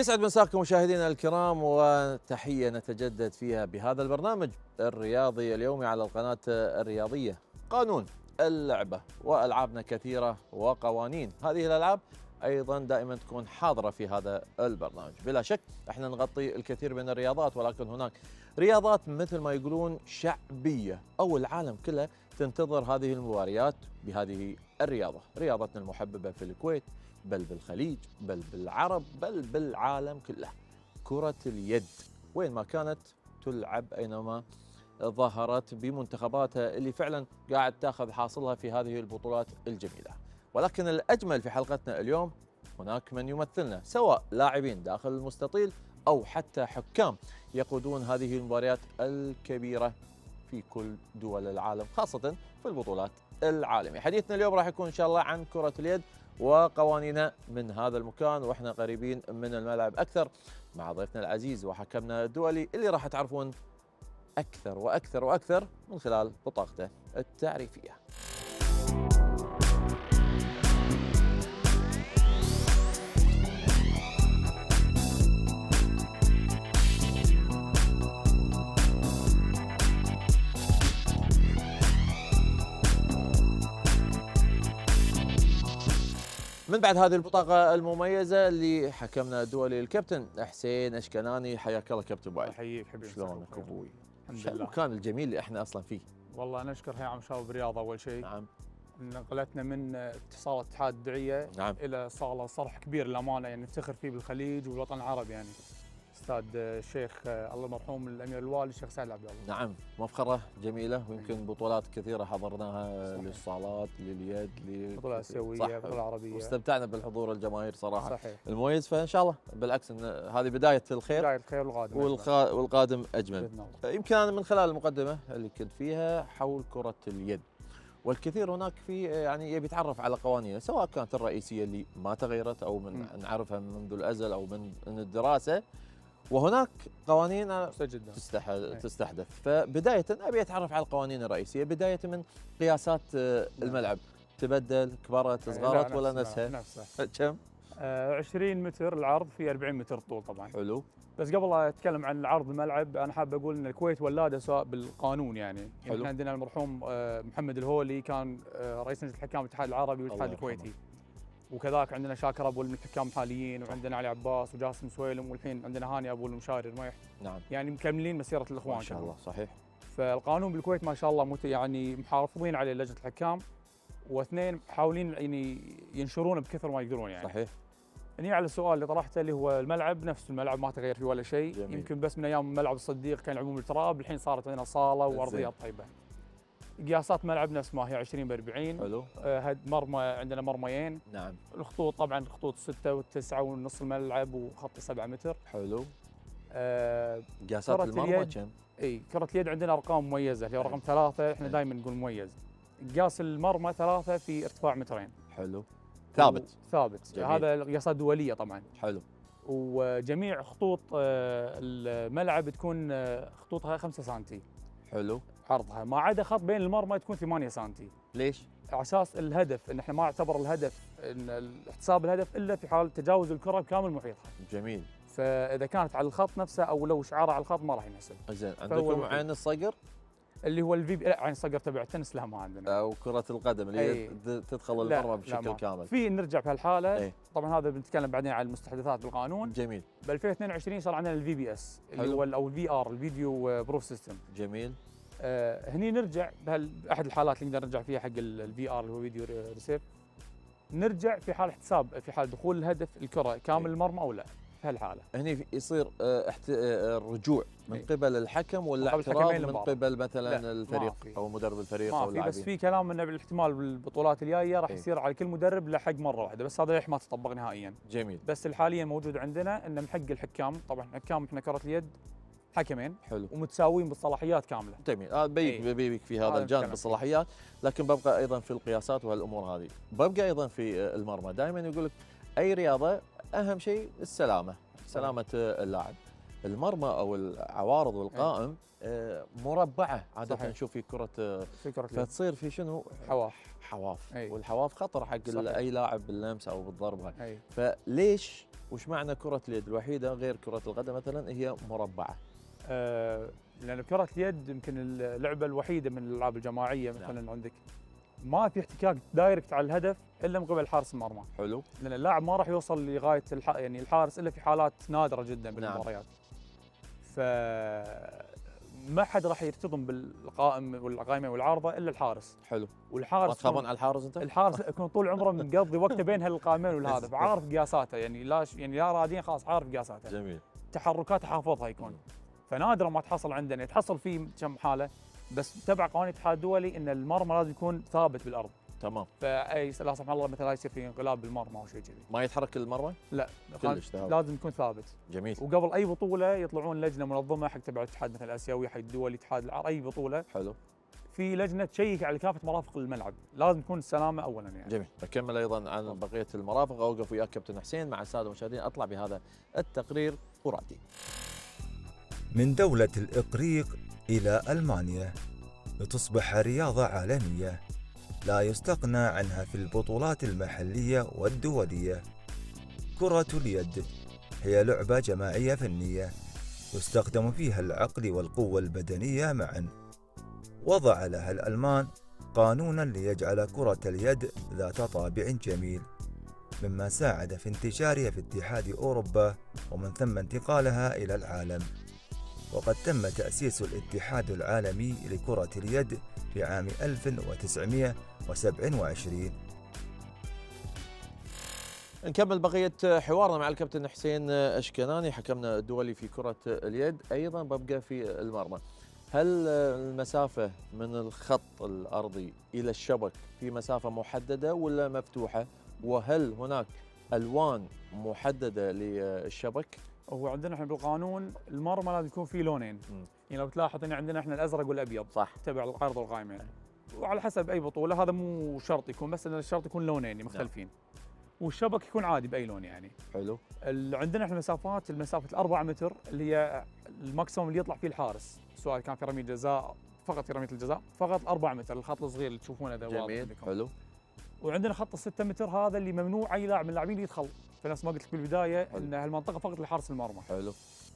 يسعد مساكم مشاهدينا الكرام، وتحية نتجدد فيها بهذا البرنامج الرياضي اليومي على القناة الرياضية. قانون اللعبة وألعابنا كثيرة وقوانين هذه الألعاب أيضا دائما تكون حاضرة في هذا البرنامج. بلا شك احنا نغطي الكثير من الرياضات، ولكن هناك رياضات مثل ما يقولون شعبية أو العالم كله تنتظر هذه المباريات بهذه الرياضة. رياضتنا المحببة في الكويت، بل بالخليج، بل بالعرب، بل بالعالم كله، كرة اليد. وين ما كانت تلعب، أينما ظهرت بمنتخباتها اللي فعلا قاعد تاخذ حاصلها في هذه البطولات الجميلة. ولكن الأجمل في حلقتنا اليوم هناك من يمثلنا، سواء لاعبين داخل المستطيل أو حتى حكام يقودون هذه المباريات الكبيرة في كل دول العالم، خاصة في البطولات العالمية. حديثنا اليوم راح يكون إن شاء الله عن كرة اليد وقوانينها من هذا المكان، واحنا قريبين من الملعب اكثر مع ضيفنا العزيز وحكمنا الدولي اللي راح تعرفون اكثر واكثر واكثر من خلال بطاقته التعريفيه. من بعد هذه البطاقة المميزة اللي حكمنا الدولي الكابتن حسين اشكناني، حياك الله كابتن ابو علي. احييك حبيبي، شلونك ابوي؟ الحمد شو لله. المكان الجميل اللي احنا اصلا فيه؟ والله نشكر هيئة عام شباب الرياضة اول شيء. نعم. نقلتنا من اتصال اتحاد الدعية نعم. الى صالة صرح كبير للامانة، يعني نفتخر فيه بالخليج والوطن العربي. يعني استاذ الشيخ الله المرحوم الامير الوالي الشيخ سعد عبد الله. نعم، مفخرة جميلة، ويمكن بطولات كثيرة حضرناها صحيح. للصالات، لليد، بطولة اسيوية، بطولة عربية، واستمتعنا بالحضور الجماهير صراحة. صحيح. المميز، فإن شاء الله بالعكس إن هذه بداية الخير، بداية الخير والقادم والقادم أجمل. بإذن الله. يمكن أنا من خلال المقدمة اللي كنت فيها حول كرة اليد، والكثير هناك في يعني يبي يتعرف على قوانينها، سواء كانت الرئيسية اللي ما تغيرت أو من نعرفها منذ الأزل أو من الدراسة، وهناك قوانين جدا تستحدث. فبداية أبي أتعرف على القوانين الرئيسية، بداية من قياسات الملعب، تبدل، كبرت، صغرت ولا نفسها؟ كم؟ 20 متر العرض في 40 متر الطول طبعا. حلو. بس قبل لا اتكلم عن العرض الملعب، انا حاب اقول ان الكويت ولاده سواء بالقانون. يعني احنا عندنا المرحوم محمد الهولي كان رئيس لجنه الحكام الاتحاد العربي والاتحاد الكويتي، وكذاك عندنا شاكر ابو من الحكام الحاليين، وعندنا علي عباس وجاسم سويلم، والحين عندنا هاني ابو المشاري رميح. نعم. يعني مكملين مسيره الاخوان ما شاء الله. صحيح. فالقانون بالكويت ما شاء الله يعني محافظين عليه لجنه الحكام، واثنين محاولين يعني ينشرونه بكثر ما يقدرون. يعني صحيح. نيجي على السؤال اللي طرحته اللي هو الملعب، نفس الملعب ما تغير فيه ولا شيء. يمكن بس من ايام ملعب الصديق كان يلعبون بالتراب، الحين صارت عندنا صاله وارضيات طيبه. قياسات ملعب نفس ما هي 20 ب 40. حلو. مرمى عندنا مرميين. نعم. الخطوط طبعا خطوط 6 و9 ونص الملعب وخط 7 متر. حلو. قياسات المرمى كم؟ اي كرة اليد عندنا ارقام مميزة، اللي هو رقم 3 احنا دائما نقول مميز. قياس المرمى 3 في ارتفاع مترين. حلو. ثابت. ثابت. هذا قياسات دولية طبعا. حلو. وجميع خطوط الملعب تكون خطوطها 5 سم. حلو. عرضها، ما عدا خط بين المرمى تكون 8 سم. ليش؟ على اساس الهدف، ان احنا ما نعتبر الهدف ان احتساب الهدف الا في حال تجاوز الكرة بكامل محيطها. جميل. فاذا كانت على الخط نفسه او لو شعارها على الخط ما راح ينحسب. زين، عندكم عين الصقر؟ اللي هو لا، عين الصقر تبع التنس لا ما عندنا. او كرة القدم اللي هي تدخل المرمى بشكل كامل. في نرجع في هالحالة. طبعا هذا بنتكلم بعدين عن المستحدثات بالقانون. جميل. ب 2022 صار عندنا الفي بي اس اللي هو او الفي ار، الفيديو بروف سيستم. جميل. هني نرجع بأحد الحالات اللي نقدر نرجع فيها حق الفي ار اللي هو فيديو ريسيف، نرجع في حال احتساب، في حال دخول الهدف الكرة كامل المرمى او لا. في هالحالة هني يصير الرجوع من قبل الحكم ولا اعتراض من قبل مثلا الفريق او مدرب الفريق او اللاعبين؟ بس في كلام انه بالاحتمال بالبطولات الجايه راح يصير على كل مدرب له حق مره واحده، بس هذا ما تطبق نهائيا. جميل. بس حاليا موجود عندنا انه من حق الحكام، طبعا حكام احنا كرة اليد حكمين. حلو. ومتساويين بالصلاحيات كامله. جميل. بيك في هذا الجانب بالصلاحيات، لكن ببقى ايضا في القياسات وهالامور هذه، ببقى ايضا في المرمى. دائما يقول لك اي رياضه اهم شيء السلامه، سلامه اللاعب. المرمى او العوارض والقائم مربعه عاده. صحيح. نشوف في كره فتصير في شنو؟ حواف. والحواف خطر حق اي لاعب باللمس او بالضربه. فليش وش معنى كرة اليد الوحيدة غير كرة القدم مثلا هي مربعة؟ لأن كرة اليد يمكن اللعبة الوحيدة من الألعاب الجماعية مثلا. نعم. عندك ما في احتكاك دايركت على الهدف إلا من قبل حارس المرمى. حلو. لأن اللاعب ما راح يوصل لغاية يعني الحارس إلا في حالات نادرة جدا نعم. بالمباريات. ما حد راح يرتضم بالقائم والقائمة والعارضة إلا الحارس. حلو. والحارس ما تخافون على الحارس أنت؟ الحارس يكون طول عمره مقضي وقته بين هالقائمين والهذا، فعارف قياساته، يعني لا رادين خلاص عارف قياساته. جميل. تحركاته حافظها يكون. فنادرا ما تحصل عندنا، يتحصل في كم حاله بس تبع قوانين الاتحاد الدولي ان المرمى لازم يكون ثابت بالارض. تمام. فاي لا سمح الله مثلا يصير في انقلاب بالمرمى او شيء كذي. ما يتحرك المرمى؟ لا كلش لازم يكون ثابت. جميل. وقبل اي بطوله يطلعون لجنه منظمه حق تبع الاتحاد مثلا الاسيوي، حق الدولي، الاتحاد العربي، اي بطوله. حلو. في لجنه تشيك على كافه مرافق الملعب، لازم تكون السلامه اولا يعني. جميل. بكمل ايضا عن بقيه المرافق، اوقف وياك كابتن حسين مع الساده المشاهدين، اطلع بهذا التقرير وراتي. من دولة الإقريق إلى ألمانيا لتصبح رياضة عالمية لا يستغنى عنها في البطولات المحلية والدولية. كرة اليد هي لعبة جماعية فنية يستخدم فيها العقل والقوة البدنية معا. وضع لها الألمان قانونا ليجعل كرة اليد ذات طابع جميل، مما ساعد في انتشارها في اتحاد أوروبا ومن ثم انتقالها إلى العالم. وقد تم تأسيس الاتحاد العالمي لكرة اليد في عام 1927. نكمل بقية حوارنا مع الكابتن حسين أشكناني حكمنا الدولي في كرة اليد. أيضا ببقى في المرمى، هل المسافة من الخط الأرضي إلى الشبك في مسافة محددة ولا مفتوحة؟ وهل هناك ألوان محددة للشبك؟ هو عندنا احنا بالقانون المرمى لازم يكون فيه لونين. يعني لو تلاحظ ان عندنا احنا الازرق والابيض صح تبع العرض والقائمين، وعلى حسب اي بطوله هذا مو شرط يكون، بس ان الشرط يكون لونين مختلفين. والشبك يكون عادي باي لون يعني. حلو. عندنا احنا المسافه 4 متر اللي هي الماكسيموم اللي يطلع فيه الحارس، سواء كان في رميه جزاء، فقط في رميه الجزاء فقط 4 متر، الخط الصغير اللي تشوفونه ذا واضح. جميل. حلو. وعندنا خط ال6 متر هذا اللي ممنوع اي لاعب من اللاعبين يدخل، فنفس ما قلت لك بالبدايه ان هالمنطقه فقط لحارس المرمى. حلو.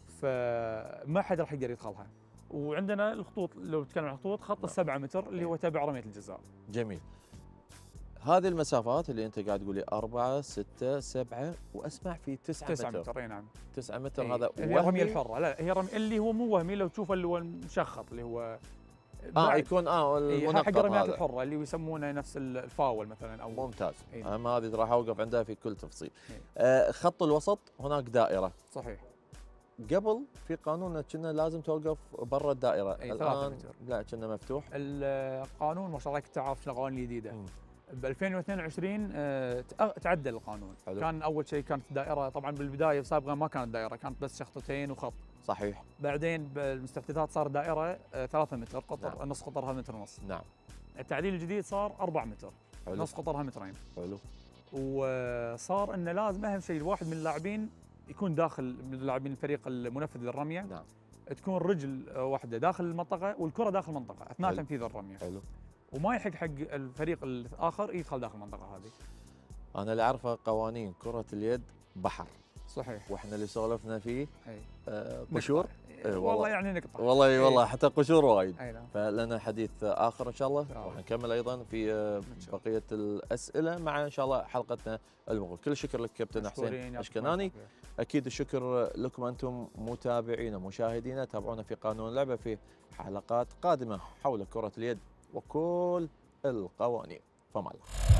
فما حد راح يقدر يدخلها. وعندنا الخطوط، لو نتكلم عن الخطوط، خط ال7 متر اللي هو تبع رميه الجزاء. جميل. هذه المسافات اللي انت قاعد تقول لي 4 6 7 واسمع في 9 متر. اي نعم 9 متر. هذا هي الرميه الحره. لا هي اللي هو مو وهمي، لو تشوفه اللي هو مشخط اللي هو يكون المنقط حق الرميات الحره اللي يسمونه نفس الفاول مثلا او. ممتاز. هذه راح اوقف عندها في كل تفصيل. خط الوسط هناك دائره. صحيح. قبل في قانون كنا لازم توقف برا الدائره، الان لا كنا مفتوح. القانون ما شاء الله تعرف القوانين الجديده. ب 2022 تعدل القانون. حلو. كان اول شيء كانت الدائره، طبعا بالبدايه سابقا ما كانت دائره، كانت بس شخطتين وخط. صحيح. بعدين بالمستحدثات صار دائره 3 متر قطر. نعم. نص قطرها متر ونص. نعم. التعديل الجديد صار 4 متر. حلو. نص قطرها مترين. حلو. وصار انه لازم اهم شيء الواحد من اللاعبين يكون داخل، من اللاعبين الفريق المنفذ للرميه. نعم. تكون رجل واحده داخل المنطقه والكره داخل المنطقه اثناء تنفيذ الرميه. حلو. وما يحق حق الفريق الاخر يدخل داخل المنطقه هذه. انا اللي اعرفه قوانين كره اليد بحر. صحيح. واحنا اللي سولفنا فيه قشور. والله يعني نقطع. والله حتى قشور وايد. نعم. فلنا حديث اخر ان شاء الله، راح نكمل ايضا في بقيه الاسئله مع ان شاء الله حلقتنا المقبله. كل الشكر لك كابتن حسين أشكناني. اكيد الشكر لكم انتم متابعينا ومشاهدينا. تابعونا في قانون اللعبه في حلقات قادمه حول كره اليد وكل القوانين. فما الله.